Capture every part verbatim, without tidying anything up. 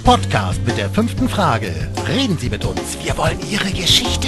Podcast mit der fünften Frage. Reden Sie mit uns. Wir wollen Ihre Geschichte.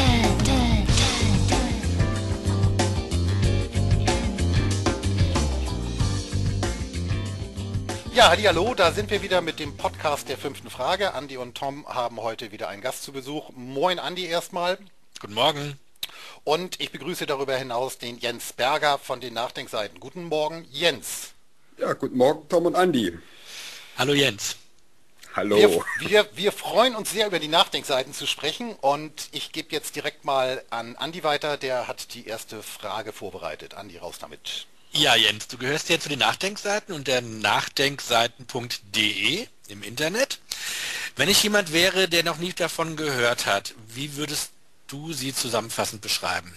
Ja, hallihallo, da sind wir wieder mit dem Podcast der fünften Frage. Andi und Tom haben heute wieder einen Gast zu Besuch. Moin Andi erstmal. Guten Morgen. Und ich begrüße darüber hinaus den Jens Berger von den Nachdenkseiten. Guten Morgen, Jens. Ja, guten Morgen, Tom und Andi. Hallo Jens. Hallo. Wir, wir, wir freuen uns sehr, über die Nachdenkseiten zu sprechen, und ich gebe jetzt direkt mal an Andi weiter, der hat die erste Frage vorbereitet. Andi, raus damit. Ja, Jens, du gehörst jetzt zu den Nachdenkseiten und der nachdenkseiten punkt de im Internet. Wenn ich jemand wäre, der noch nie davon gehört hat, wie würdest du sie zusammenfassend beschreiben?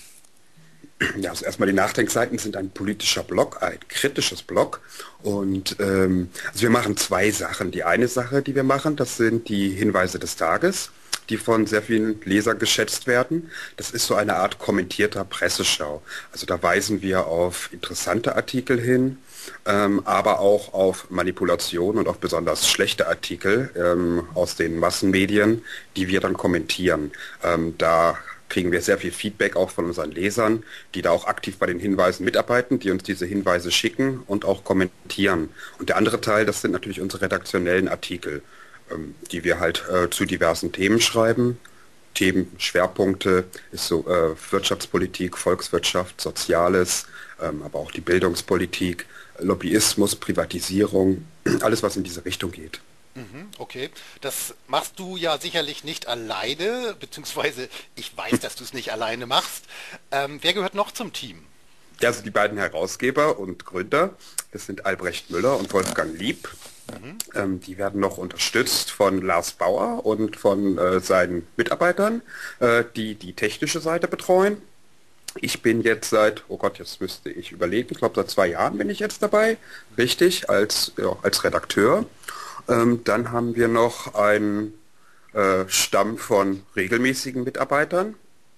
Ja, also erstmal, die Nachdenkseiten sind ein politischer Blog, ein kritisches Blog, und ähm, also wir machen zwei Sachen. Die eine Sache, die wir machen, das sind die Hinweise des Tages, die von sehr vielen Lesern geschätzt werden. Das ist so eine Art kommentierter Presseschau. Also da weisen wir auf interessante Artikel hin, ähm, aber auch auf Manipulation und auf besonders schlechte Artikel ähm, aus den Massenmedien, die wir dann kommentieren. Ähm, da kriegen wir sehr viel Feedback auch von unseren Lesern, die da auch aktiv bei den Hinweisen mitarbeiten, die uns diese Hinweise schicken und auch kommentieren. Und der andere Teil, das sind natürlich unsere redaktionellen Artikel, ähm, die wir halt äh, zu diversen Themen schreiben. Themenschwerpunkte ist so äh, Wirtschaftspolitik, Volkswirtschaft, Soziales, ähm, aber auch die Bildungspolitik, Lobbyismus, Privatisierung, alles was in diese Richtung geht. Okay, das machst du ja sicherlich nicht alleine, beziehungsweise ich weiß, dass du es nicht alleine machst. Ähm, wer gehört noch zum Team? Ja, also die beiden Herausgeber und Gründer, das sind Albrecht Müller und Wolfgang Lieb. Mhm. Ähm, die werden noch unterstützt von Lars Bauer und von äh, seinen Mitarbeitern, äh, die die technische Seite betreuen. Ich bin jetzt seit, oh Gott, jetzt müsste ich überlegen, ich glaube seit zwei Jahren bin ich jetzt dabei, richtig, als, ja, als Redakteur. Ähm, dann haben wir noch einen äh, Stamm von regelmäßigen Mitarbeitern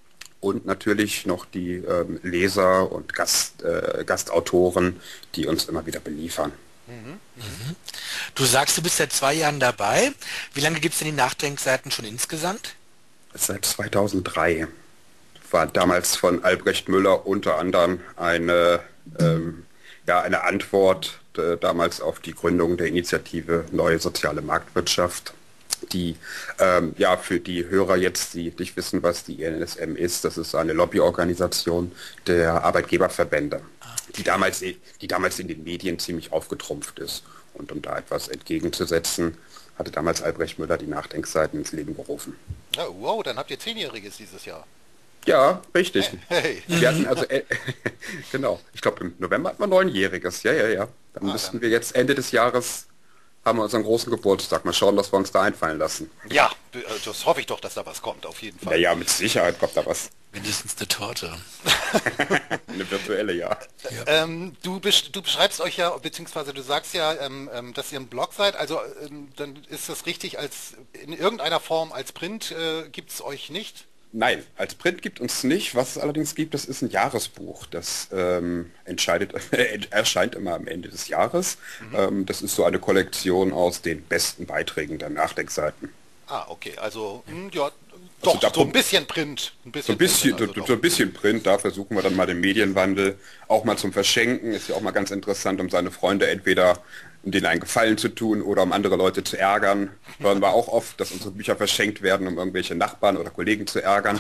und natürlich noch die ähm, Leser und Gast, äh, Gastautoren, die uns immer wieder beliefern. Mhm. Mhm. Du sagst, du bist seit zwei Jahren dabei. Wie lange gibt es denn die Nachdenkseiten schon insgesamt? Seit zweitausenddrei. War damals von Albrecht Müller unter anderem eine, ähm, ja, eine Antwort damals auf die Gründung der Initiative Neue Soziale Marktwirtschaft, die ähm, ja für die Hörer jetzt, die nicht wissen, was die I N S M ist, das ist eine Lobbyorganisation der Arbeitgeberverbände, die damals, die damals in den Medien ziemlich aufgetrumpft ist. Und um da etwas entgegenzusetzen, hatte damals Albrecht Müller die Nachdenkseiten ins Leben gerufen. Ja, wow, dann habt ihr Zehnjähriges dieses Jahr. Ja, richtig. Hey. Wir hatten also, äh, genau, ich glaube im November hatten wir neunjähriges, ja, ja, ja. Dann ah, müssten dann. wir jetzt Ende des Jahres, haben wir unseren großen Geburtstag, mal schauen, was wir uns da einfallen lassen. Ja, das hoffe ich doch, dass da was kommt, auf jeden Fall. Ja, ja, mit Sicherheit kommt da was. Mindestens eine Torte. Eine virtuelle, ja. ja. Ähm, du, besch du beschreibst euch ja, beziehungsweise du sagst ja, ähm, dass ihr ein Blog seid, also ähm, dann ist das richtig, als in irgendeiner Form als Print äh, gibt es euch nicht? Nein, als Print gibt uns nicht. Was es allerdings gibt, das ist ein Jahresbuch. Das ähm, entscheidet, äh, erscheint immer am Ende des Jahres. Mhm. Ähm, das ist so eine Kollektion aus den besten Beiträgen der Nachdenkseiten. Ah, okay, also mh, ja, doch, also so ein bisschen Print. Ein bisschen so, ein bisschen, Print, also so ein bisschen Print, da versuchen wir dann mal den Medienwandel auch mal zum Verschenken. Ist ja auch mal ganz interessant, um seine Freunde entweder um denen einen Gefallen zu tun oder um andere Leute zu ärgern. Hören wir auch oft, dass unsere Bücher verschenkt werden, um irgendwelche Nachbarn oder Kollegen zu ärgern.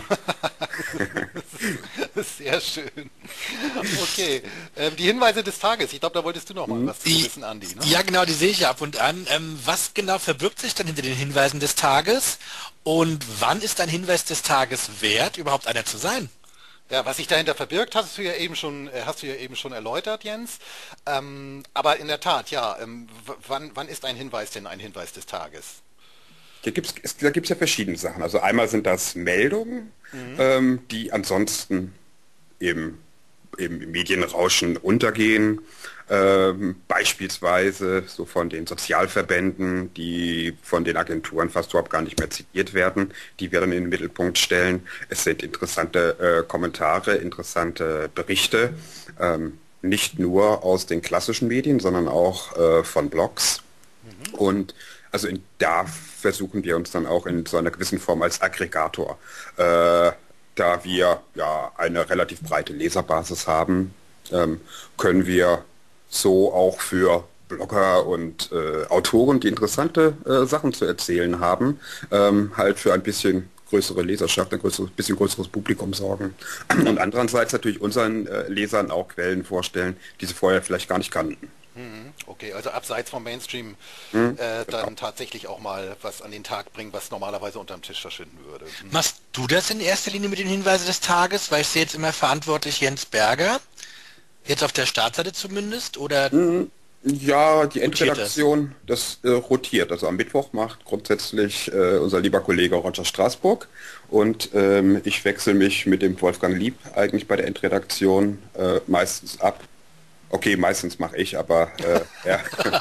Sehr schön. Okay, ähm, die Hinweise des Tages. Ich glaube, da wolltest du noch mal mhm. was zu wissen, Andi. Ne? Ja, genau, die sehe ich ja ab und an. Ähm, was genau verbirgt sich dann hinter den Hinweisen des Tages? Und wann ist ein Hinweis des Tages wert, überhaupt einer zu sein? Ja, was sich dahinter verbirgt, hast du ja eben schon, hast du ja eben schon erläutert, Jens. Ähm, aber in der Tat, ja, ähm, wann, wann ist ein Hinweis denn ein Hinweis des Tages? Da gibt es da gibt's ja verschiedene Sachen. Also einmal sind das Meldungen, mhm. ähm, die ansonsten im, im Medienrauschen untergehen. Ähm, beispielsweise so von den Sozialverbänden, die von den Agenturen fast überhaupt gar nicht mehr zitiert werden, die wir dann in den Mittelpunkt stellen. Es sind interessante äh, Kommentare, interessante Berichte, ähm, nicht nur aus den klassischen Medien, sondern auch äh, von Blogs. Mhm. Und Also in, da versuchen wir uns dann auch in so einer gewissen Form als Aggregator, äh, da wir ja eine relativ breite Leserbasis haben, ähm, können wir so auch für Blogger und äh, Autoren, die interessante äh, Sachen zu erzählen haben, ähm, halt für ein bisschen größere Leserschaft, ein größeres, bisschen größeres Publikum sorgen. Und andererseits natürlich unseren äh, Lesern auch Quellen vorstellen, die sie vorher vielleicht gar nicht kannten. Okay, also abseits vom Mainstream Hm? äh, Genau. dann tatsächlich auch mal was an den Tag bringen, was normalerweise unterm Tisch verschwinden würde. Hm. Machst du das in erster Linie mit den Hinweisen des Tages? Weil ich sehe jetzt immer verantwortlich Jens Berger, jetzt auf der Startseite zumindest, oder Ja, die rotiert das? Endredaktion, das äh, rotiert. Also am Mittwoch macht grundsätzlich äh, unser lieber Kollege Roger Straßburg und ähm, ich wechsle mich mit dem Wolfgang Lieb eigentlich bei der Endredaktion äh, meistens ab. Okay, meistens mache ich, aber äh, er,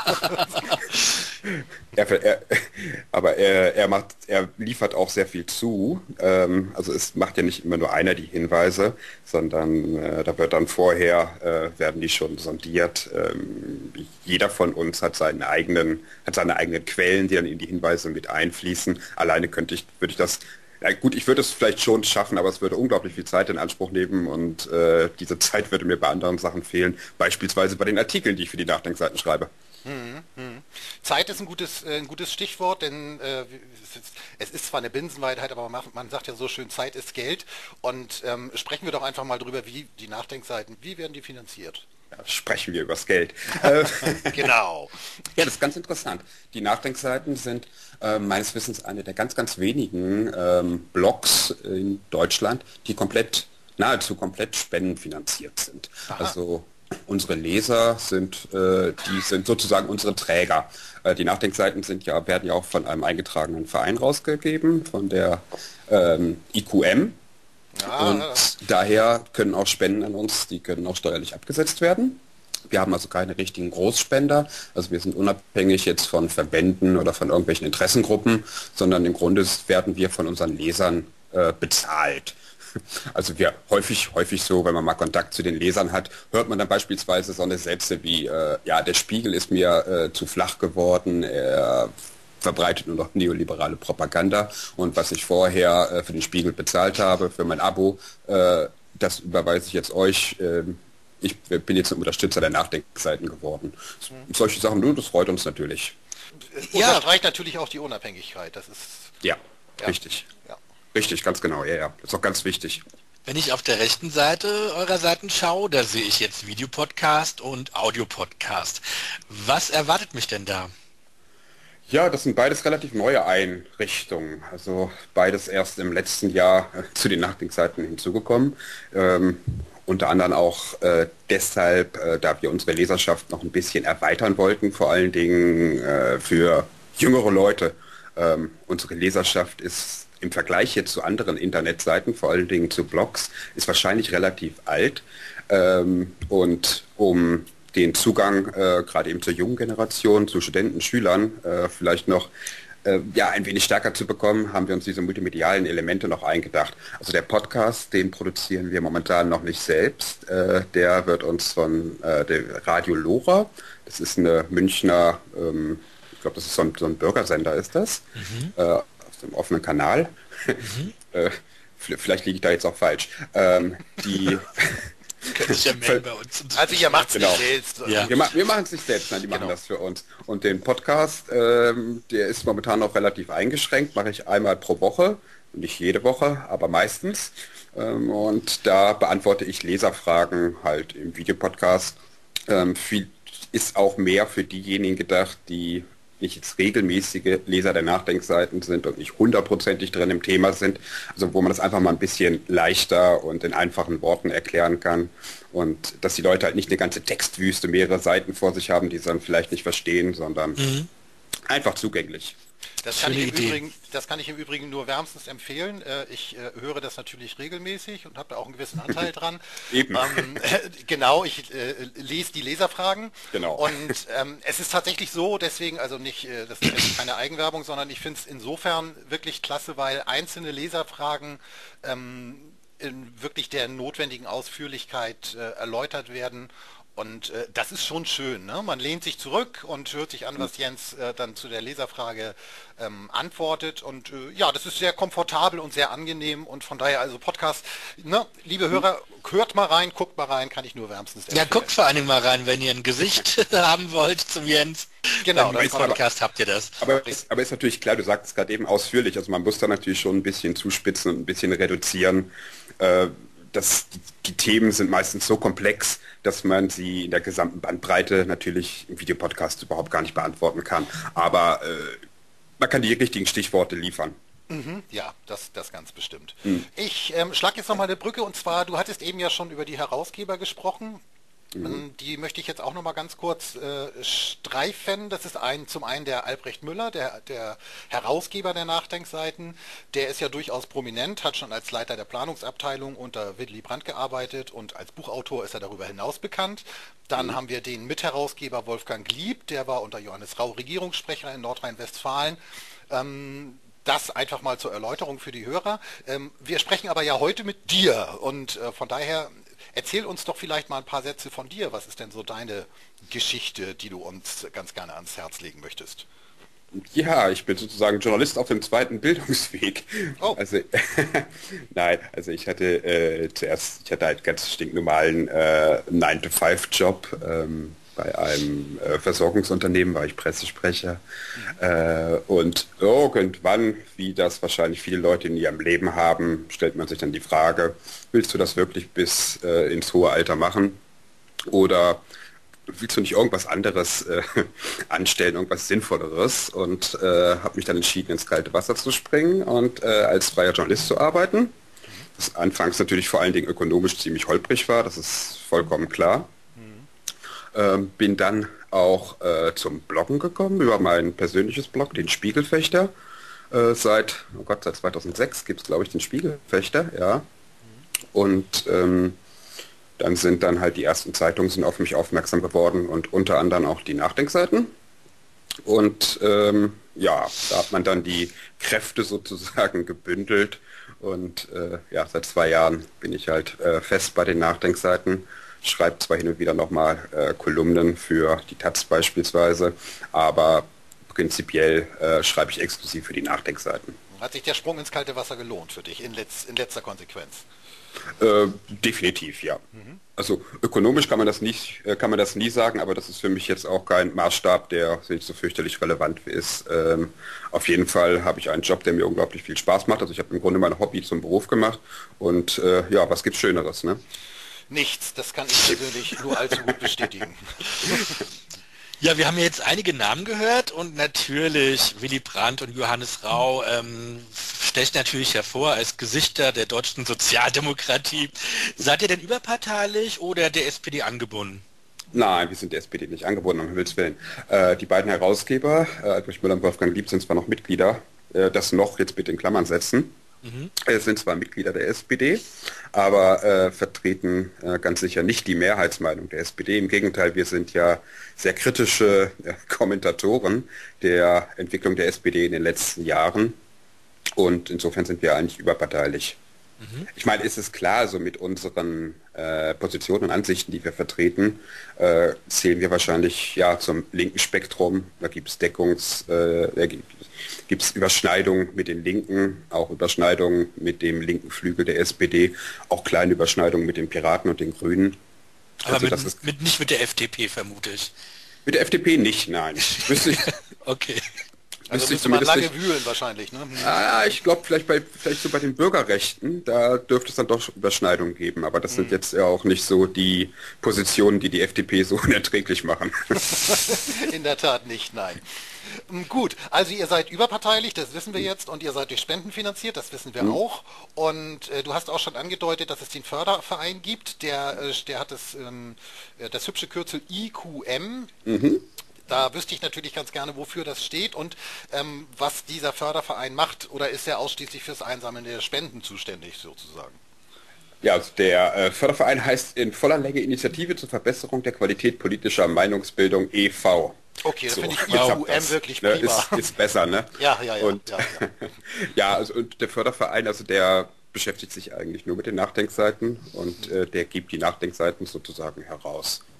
er, er, aber er, er macht, er liefert auch sehr viel zu. Ähm, also es macht ja nicht immer nur einer die Hinweise, sondern äh, da wird dann vorher äh, werden die schon sondiert. Ähm, jeder von uns hat seinen eigenen, hat seine eigenen Quellen, die dann in die Hinweise mit einfließen. Alleine könnte ich, würde ich das ja, gut, ich würde es vielleicht schon schaffen, aber es würde unglaublich viel Zeit in Anspruch nehmen und äh, diese Zeit würde mir bei anderen Sachen fehlen, beispielsweise bei den Artikeln, die ich für die Nachdenkseiten schreibe. Zeit ist ein gutes, äh, ein gutes Stichwort, denn äh, es ist, es ist zwar eine Binsenweisheit, aber man, man sagt ja so schön, Zeit ist Geld. Und ähm, sprechen wir doch einfach mal drüber, wie die Nachdenkseiten, wie werden die finanziert? Ja, sprechen wir übers Geld. Äh, Genau. Ja, das ist ganz interessant. Die Nachdenkseiten sind äh, meines Wissens eine der ganz, ganz wenigen ähm, Blogs in Deutschland, die komplett, nahezu komplett spendenfinanziert sind. Also unsere Leser sind, äh, die sind sozusagen unsere Träger. Äh, die Nachdenkseiten sind ja, werden ja auch von einem eingetragenen Verein rausgegeben, von der ähm, I Q M. Und Ja, daher können auch Spenden an uns, die können auch steuerlich abgesetzt werden. Wir haben also keine richtigen Großspender, also wir sind unabhängig jetzt von Verbänden oder von irgendwelchen Interessengruppen, sondern im Grunde werden wir von unseren Lesern äh, bezahlt. Also wir häufig, häufig so, wenn man mal Kontakt zu den Lesern hat, hört man dann beispielsweise so eine Sätze wie, äh, ja, der Spiegel ist mir äh, zu flach geworden, er verbreitet nur noch neoliberale Propaganda und was ich vorher äh, für den Spiegel bezahlt habe, für mein Abo, äh, das überweise ich jetzt euch. Äh, ich bin jetzt ein Unterstützer der Nachdenkseiten geworden. Solche Sachen, du, das freut uns natürlich. es Ja. unterstreicht natürlich auch die Unabhängigkeit. Das ist, Ja, ja, richtig. ja. Richtig, ganz genau, ja, ja. Das ist auch ganz wichtig. Wenn ich auf der rechten Seite eurer Seiten schaue, da sehe ich jetzt Videopodcast und Audiopodcast. Was erwartet mich denn da? Ja, das sind beides relativ neue Einrichtungen. Also beides erst im letzten Jahr äh, zu den Nachdenkseiten hinzugekommen. Ähm, unter anderem auch äh, deshalb, äh, da wir unsere Leserschaft noch ein bisschen erweitern wollten, vor allen Dingen äh, für jüngere Leute. Ähm, unsere Leserschaft ist im Vergleich jetzt zu anderen Internetseiten, vor allen Dingen zu Blogs, ist wahrscheinlich relativ alt. Ähm, und um den Zugang äh, gerade eben zur jungen Generation, zu Studenten, Schülern äh, vielleicht noch äh, ja, ein wenig stärker zu bekommen, haben wir uns diese multimedialen Elemente noch eingedacht. Also der Podcast, den produzieren wir momentan noch nicht selbst. Äh, der wird uns von äh, dem Radio Lora, das ist eine Münchner, ähm, ich glaube, das ist so ein, so ein Bürgersender, ist das, äh, auf dem offenen Kanal. äh, vielleicht liege ich da jetzt auch falsch. Ähm, die Könnte ich ja melden bei uns. Also ihr macht es Genau. nicht selbst. Ja. Wir, ma wir machen es nicht selbst, nein, die machen Genau. das für uns. Und den Podcast, ähm, der ist momentan noch relativ eingeschränkt, mache ich einmal pro Woche, nicht jede Woche, aber meistens. Ähm, und da beantworte ich Leserfragen halt im Videopodcast. Ähm, viel ist auch mehr für diejenigen gedacht, die nicht jetzt regelmäßige Leser der Nachdenkseiten sind und nicht hundertprozentig drin im Thema sind, also wo man das einfach mal ein bisschen leichter und in einfachen Worten erklären kann und dass die Leute halt nicht eine ganze Textwüste, mehrere Seiten vor sich haben, die sie dann vielleicht nicht verstehen, sondern Mhm. einfach zugänglich. Das kann, ich Schöne im Idee. Übrigen, das kann ich im Übrigen nur wärmstens empfehlen. Äh, Ich äh, höre das natürlich regelmäßig und habe da auch einen gewissen Anteil dran. Eben. Ähm, äh, genau, ich äh, lese die Leserfragen. Genau. Und ähm, es ist tatsächlich so, deswegen, also nicht, äh, das ist jetzt keine Eigenwerbung, sondern ich finde es insofern wirklich klasse, weil einzelne Leserfragen ähm, in wirklich der notwendigen Ausführlichkeit äh, erläutert werden Und äh, das ist schon schön, ne? Man lehnt sich zurück und hört sich an, was Jens äh, dann zu der Leserfrage ähm, antwortet. Und äh, ja, das ist sehr komfortabel und sehr angenehm. Und von daher also Podcast, ne? Liebe Hörer, hört mal rein, guckt mal rein, kann ich nur wärmstens empfehlen. Ja, guckt vor allen Dingen mal rein, wenn ihr ein Gesicht haben wollt zum Jens. Genau, Beim das Podcast habt ihr das. Aber, ist, aber ist natürlich klar, du sagst es gerade eben ausführlich, also man muss da natürlich schon ein bisschen zuspitzen und ein bisschen reduzieren. Äh, das, die, die Themen sind meistens so komplex, dass man sie in der gesamten Bandbreite natürlich im Videopodcast überhaupt gar nicht beantworten kann. Aber äh, man kann die richtigen Stichworte liefern. Mhm, ja, das, das ganz bestimmt. Mhm. Ich ähm, schlage jetzt nochmal eine Brücke und zwar, du hattest eben ja schon über die Herausgeber gesprochen. Mhm. Die möchte ich jetzt auch nochmal ganz kurz äh, streifen. Das ist ein, zum einen der Albrecht Müller, der, der Herausgeber der Nachdenkseiten. Der ist ja durchaus prominent, hat schon als Leiter der Planungsabteilung unter Willy Brandt gearbeitet und als Buchautor ist er darüber hinaus bekannt. Dann mhm. haben wir den Mitherausgeber Wolfgang Lieb, der war unter Johannes Rau Regierungssprecher in Nordrhein-Westfalen. Ähm, Das einfach mal zur Erläuterung für die Hörer. Ähm, wir sprechen aber ja heute mit dir und äh, von daher erzähl uns doch vielleicht mal ein paar Sätze von dir. Was ist denn so deine Geschichte, die du uns ganz gerne ans Herz legen möchtest? Ja, ich bin sozusagen Journalist auf dem zweiten Bildungsweg. Oh. Also nein, also ich hatte äh, zuerst, ich hatte halt ganz stinknormalen äh, nine to five Job. Ähm, bei einem äh, Versorgungsunternehmen war ich Pressesprecher. Mhm. Äh, und irgendwann, wie das wahrscheinlich viele Leute in ihrem Leben haben, stellt man sich dann die Frage, willst du das wirklich bis äh, ins hohe Alter machen? Oder willst du nicht irgendwas anderes äh, anstellen, irgendwas Sinnvolleres? Und äh, habe mich dann entschieden, ins kalte Wasser zu springen und äh, als freier Journalist zu arbeiten. Das anfangs natürlich vor allen Dingen ökonomisch ziemlich holprig war, das ist vollkommen klar. Ähm, bin dann auch äh, zum Bloggen gekommen, über mein persönliches Blog, den Spiegelfechter. Äh, seit, oh Gott, seit zweitausendsechs gibt es, glaube ich, den Spiegelfechter, ja. Und ähm, dann sind dann halt die ersten Zeitungen sind auf mich aufmerksam geworden und unter anderem auch die Nachdenkseiten. Und ähm, ja, da hat man dann die Kräfte sozusagen gebündelt und äh, ja, seit zwei Jahren bin ich halt äh, fest bei den Nachdenkseiten. Schreibt zwar hin und wieder nochmal äh, Kolumnen für die Taz beispielsweise, aber prinzipiell äh, schreibe ich exklusiv für die Nachdenkseiten. Hat sich der Sprung ins kalte Wasser gelohnt für dich in, letz, in letzter Konsequenz? Äh, definitiv, ja. Mhm. Also ökonomisch kann man das nicht, äh, kann man das nie sagen, aber das ist für mich jetzt auch kein Maßstab, der nicht so fürchterlich relevant ist. Ähm, auf jeden Fall habe ich einen Job, der mir unglaublich viel Spaß macht. Also ich habe im Grunde mein Hobby zum Beruf gemacht und äh, ja, was gibt's Schöneres, ne? Nichts, das kann ich persönlich nur allzu gut bestätigen. Ja, wir haben jetzt einige Namen gehört und natürlich Willy Brandt und Johannes Rau ähm, stechen natürlich hervor als Gesichter der deutschen Sozialdemokratie. Seid ihr denn überparteilich oder der S P D angebunden? Nein, wir sind der S P D nicht angebunden, um Himmels Willen. Äh, die beiden Herausgeber, äh, Albrecht Müller und Wolfgang Lieb, sind zwar noch Mitglieder, äh, das noch jetzt bitte in Klammern setzen. Mhm. Es sind zwar Mitglieder der S P D, aber äh, vertreten äh, ganz sicher nicht die Mehrheitsmeinung der S P D. Im Gegenteil, wir sind ja sehr kritische äh, Kommentatoren der Entwicklung der S P D in den letzten Jahren und insofern sind wir eigentlich überparteilich. Mhm. Ich meine, ist es klar, so mit unseren äh, Positionen und Ansichten, die wir vertreten, äh, zählen wir wahrscheinlich ja zum linken Spektrum. Da gibt es Deckungs, äh, gibt es Überschneidungen mit den Linken, auch Überschneidungen mit dem linken Flügel der S P D, auch kleine Überschneidungen mit den Piraten und den Grünen. Aber also mit, das ist, mit, nicht mit der F D P, vermute ich. Mit der F D P nicht, nein. Müsste ich, okay. Also müsste man lange nicht, wühlen wahrscheinlich, ne? Ah, ich glaube vielleicht bei vielleicht so bei den Bürgerrechten, da dürfte es dann doch Überschneidungen geben, aber das mhm. sind jetzt ja auch nicht so die Positionen, die die F D P so unerträglich machen. In der Tat nicht, nein. Gut, also ihr seid überparteilich, das wissen wir jetzt, und ihr seid durch Spenden finanziert, das wissen wir mhm. auch. Und äh, du hast auch schon angedeutet, dass es den Förderverein gibt, der, äh, der hat das, ähm, das hübsche Kürzel I Q M. Mhm. Da wüsste ich natürlich ganz gerne, wofür das steht und ähm, was dieser Förderverein macht, oder ist er ausschließlich fürs Einsammeln der Spenden zuständig sozusagen? Ja, also der äh, Förderverein heißt in voller Länge Initiative zur Verbesserung der Qualität politischer Meinungsbildung e V Okay, das so, finde ich I Q M wirklich prima. Ne, ist, ist besser, ne? Ja, ja, ja. Und, ja, ja. ja, also und der Förderverein, also der beschäftigt sich eigentlich nur mit den Nachdenkseiten und äh, der gibt die Nachdenkseiten sozusagen heraus.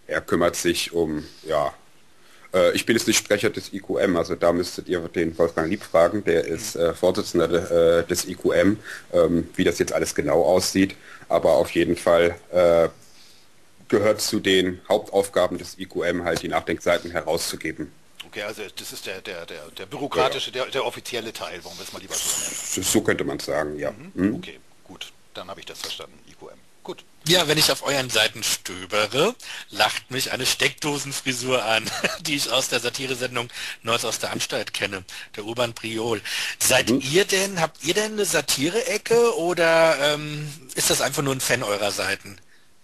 er kümmert sich um, ja, äh, ich bin jetzt nicht Sprecher des I Q M, also da müsstet ihr den Wolfgang Lieb fragen, der ist äh, Vorsitzender de, äh, des I Q M, ähm, wie das jetzt alles genau aussieht, aber auf jeden Fall äh, gehört zu den Hauptaufgaben des I Q M halt die Nachdenkseiten herauszugeben. Okay, also das ist der, der, der, der bürokratische, der, der offizielle Teil, wollen wir es mal lieber so nennen. So, so könnte man es sagen, ja. Mhm. Hm? Okay, gut, dann habe ich das verstanden, I Q M. Gut. Ja, wenn ich auf euren Seiten stöbere, lacht mich eine Steckdosenfrisur an, die ich aus der Satiresendung Neues aus der Anstalt kenne, der Urban Priol. Seid Mhm. ihr denn, habt ihr denn eine Satire-Ecke oder ähm, ist das einfach nur ein Fan eurer Seiten?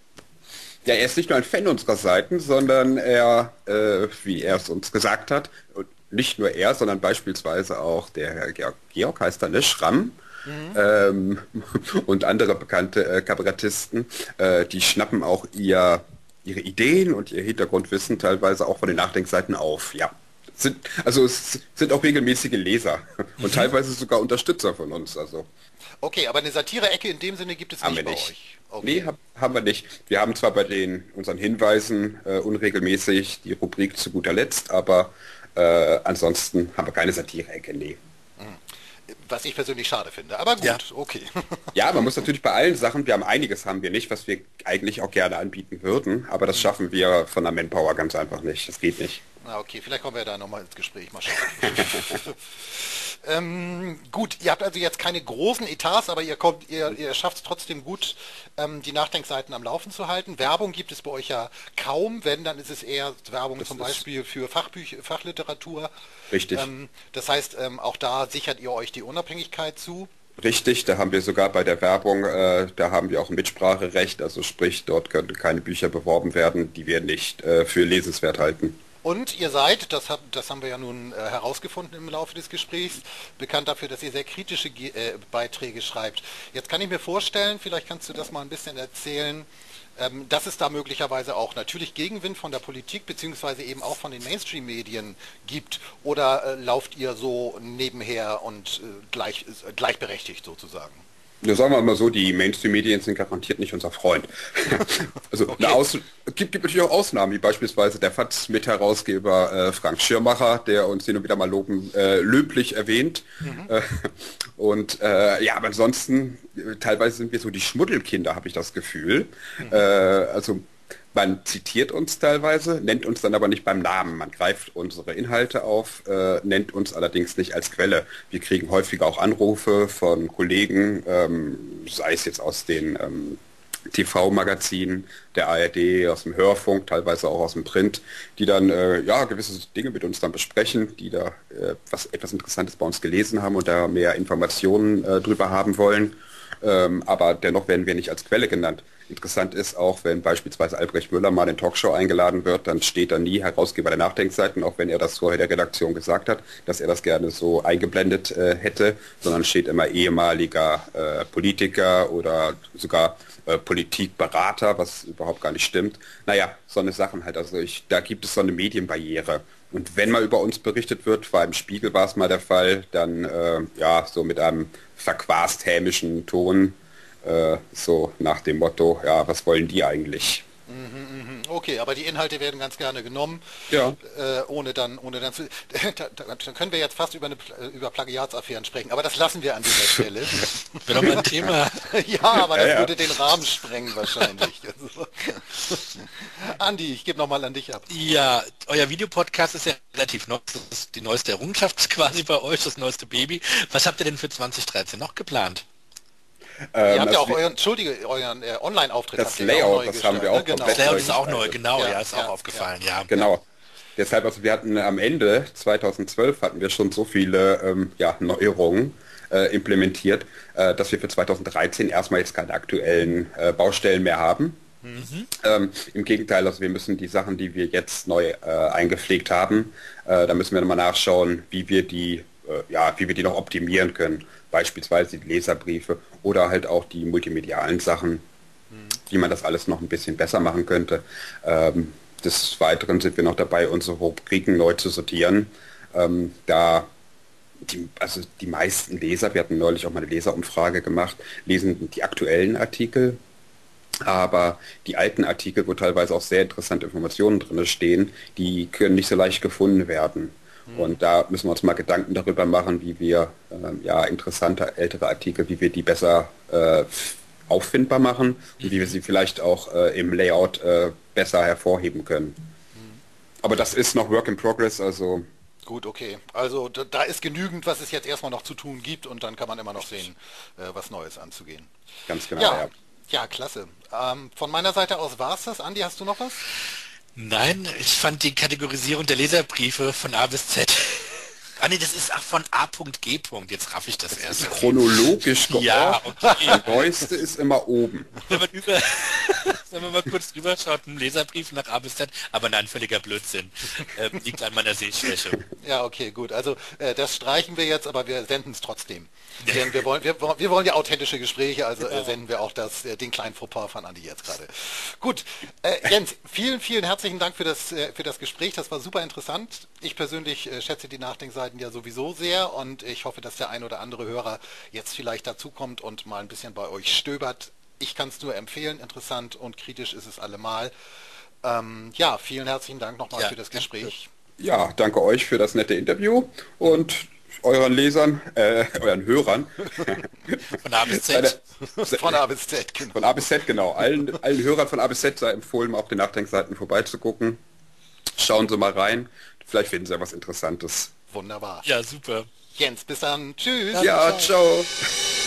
Ja, er ist nicht nur ein Fan unserer Seiten, sondern er, äh, wie er es uns gesagt hat, und nicht nur er, sondern beispielsweise auch der Herr Georg, Georg heißt er, ne, Schramm, ähm, und andere bekannte äh, Kabarettisten, äh, die schnappen auch ihr, ihre Ideen und ihr Hintergrundwissen teilweise auch von den Nachdenkseiten auf. Ja, sind, also es sind auch regelmäßige Leser und teilweise sogar Unterstützer von uns. Also Okay, aber eine Satire-Ecke in dem Sinne gibt es haben nicht wir bei nicht. euch. Okay. Nee, hab, haben wir nicht. Wir haben zwar bei den unseren Hinweisen äh, unregelmäßig die Rubrik zu guter Letzt, aber äh, ansonsten haben wir keine Satire-Ecke, nee. Was ich persönlich schade finde, aber gut, Ja. okay. Ja, man muss natürlich bei allen Sachen, wir haben einiges haben wir nicht, was wir eigentlich auch gerne anbieten würden, aber das schaffen wir von der Manpower ganz einfach nicht. Das geht nicht. Na okay, vielleicht kommen wir da nochmal ins Gespräch, mal schauen. ähm, gut, ihr habt also jetzt keine großen Etats, aber ihr kommt, ihr, ihr schafft es trotzdem gut, ähm, die Nachdenkseiten am Laufen zu halten. Werbung gibt es bei euch ja kaum, wenn, dann ist es eher Werbung Das zum ist- Beispiel für Fachbücher, Fachliteratur. Richtig. Ähm, das heißt, ähm, auch da sichert ihr euch die Unabhängigkeit zu. Richtig, da haben wir sogar bei der Werbung, äh, da haben wir auch ein Mitspracherecht, also sprich, dort können keine Bücher beworben werden, die wir nicht äh, für lesenswert halten. Und ihr seid, das, hab, das haben wir ja nun äh, herausgefunden im Laufe des Gesprächs, bekannt dafür, dass ihr sehr kritische Ge äh, Beiträge schreibt. Jetzt kann ich mir vorstellen, vielleicht kannst du das mal ein bisschen erzählen, ähm, dass es da möglicherweise auch natürlich Gegenwind von der Politik beziehungsweise eben auch von den Mainstream-Medien gibt. Oder äh, lauft ihr so nebenher und äh, gleich, äh, gleichberechtigt sozusagen? Ja, sagen wir mal so, die Mainstream-Medien sind garantiert nicht unser Freund. Also Okay. eine Aus gibt, gibt natürlich auch Ausnahmen, wie beispielsweise der F A Z-Mitherausgeber äh, Frank Schirmacher, der uns hin und wieder mal loben, äh, löblich erwähnt. Äh, und äh, ja, aber ansonsten, äh, teilweise sind wir so die Schmuddelkinder, habe ich das Gefühl. Äh, also man zitiert uns teilweise, nennt uns dann aber nicht beim Namen. Man greift unsere Inhalte auf, äh, nennt uns allerdings nicht als Quelle. Wir kriegen häufiger auch Anrufe von Kollegen, ähm, sei es jetzt aus den ähm, T V-Magazinen der A R D, aus dem Hörfunk, teilweise auch aus dem Print, die dann äh, ja gewisse Dinge mit uns dann besprechen, die da äh, was etwas Interessantes bei uns gelesen haben und da mehr Informationen äh, drüber haben wollen. Ähm, aber dennoch werden wir nicht als Quelle genannt. Interessant ist auch, wenn beispielsweise Albrecht Müller mal in Talkshow eingeladen wird, dann steht da nie Herausgeber der Nachdenkseiten, auch wenn er das vorher der Redaktion gesagt hat, dass er das gerne so eingeblendet äh, hätte, sondern steht immer ehemaliger äh, Politiker oder sogar äh, Politikberater, was überhaupt gar nicht stimmt. Naja, so eine Sachen halt. Also ich, da gibt es so eine Medienbarriere. Und wenn mal über uns berichtet wird, war im Spiegel war es mal der Fall, dann äh, ja so mit einem verquast hämischen Ton, äh, so nach dem Motto, ja, was wollen die eigentlich? Okay, aber die Inhalte werden ganz gerne genommen, Ja. äh, ohne dann, ohne dann zu, da, da, dann können wir jetzt fast über, eine, über Plagiatsaffären sprechen, aber das lassen wir an dieser Stelle. Wäre doch mal ein Thema. Ja, aber das Ja, ja. würde den Rahmen sprengen wahrscheinlich. Also. Andi, ich gebe nochmal an dich ab. Ja, euer Videopodcast ist ja relativ neu. Das ist die neueste Errungenschaft quasi bei euch, das neueste Baby. Was habt ihr denn für zwanzig dreizehn noch geplant? Ihr Ähm, habt ja auch also euren, Entschuldige, euren äh, Online-Auftritt. Das habt ihr ja Layout, neu das haben wir gestaltet, auch ne? Genau. komplett Das Layout neu ist auch neu, gestaltet. genau, Ja, ja, ist ja, auch aufgefallen, ja. Genau. Deshalb, also wir hatten am Ende zweitausendzwölf hatten wir schon so viele ähm, ja, Neuerungen äh, implementiert, äh, dass wir für zweitausenddreizehn erstmal jetzt keine aktuellen äh, Baustellen mehr haben. Ähm, Im Gegenteil, also wir müssen die Sachen, die wir jetzt neu äh, eingepflegt haben, äh, da müssen wir nochmal nachschauen, wie wir die, äh, ja, wie wir die noch optimieren können. Beispielsweise die Leserbriefe oder halt auch die multimedialen Sachen, wie man das alles noch ein bisschen besser machen könnte. Ähm, des Weiteren sind wir noch dabei, unsere Rubriken neu zu sortieren. Ähm, da die, also die meisten Leser, wir hatten neulich auch mal eine Leserumfrage gemacht, lesen die aktuellen Artikel Aber die alten Artikel, wo teilweise auch sehr interessante Informationen drin stehen, die können nicht so leicht gefunden werden. Und da müssen wir uns mal Gedanken darüber machen, wie wir ähm, ja, interessante ältere Artikel, wie wir die besser äh, auffindbar machen und wie wir sie vielleicht auch äh, im Layout äh, besser hervorheben können. Aber das ist noch Work in Progress, also... Gut, okay. Also da, da ist genügend, was es jetzt erstmal noch zu tun gibt und dann kann man immer noch sehen, äh, was Neues anzugehen. Ganz genau, Ja, ja. ja, klasse. Ähm, von meiner Seite aus war es das. Andi, hast du noch was? Nein, ich fand die Kategorisierung der Leserbriefe von A bis Z. Ah nee, das ist auch von A G. Jetzt raff ich das erst. Chronologisch geordnet. Ja, okay. Der neueste ist immer oben. Wenn man, über, wenn man mal kurz drüber schaut, ein Leserbrief nach A bis Z, aber nein, völliger Blödsinn. Ähm, liegt an meiner Sehschwäche. Ja, okay, gut. Also äh, das streichen wir jetzt, aber wir senden es trotzdem. Denn wir wollen, wir, wir wollen ja authentische Gespräche, also äh, senden wir auch das, äh, den kleinen Fauxpas von Andi jetzt gerade. Gut, äh, Jens, vielen, vielen herzlichen Dank für das, äh, für das Gespräch. Das war super interessant. Ich persönlich äh, schätze die Nachdenkseiten ja sowieso sehr und ich hoffe, dass der ein oder andere Hörer jetzt vielleicht dazukommt und mal ein bisschen bei euch stöbert. Ich kann es nur empfehlen, interessant und kritisch ist es allemal. Ähm, ja, vielen herzlichen Dank nochmal Ja, für das Gespräch. Ja, danke euch für das nette Interview und euren Lesern, äh, euren Hörern. Von A bis Z. Von A bis Z, genau. Von A bis Z, genau. Allen, allen Hörern von A bis Z sei empfohlen, mal auf den Nachdenkseiten vorbeizugucken. Schauen Sie mal rein. Vielleicht finden Sie ja was Interessantes. Wunderbar. Ja, super. Jens, bis dann. Tschüss. Ja, ciao.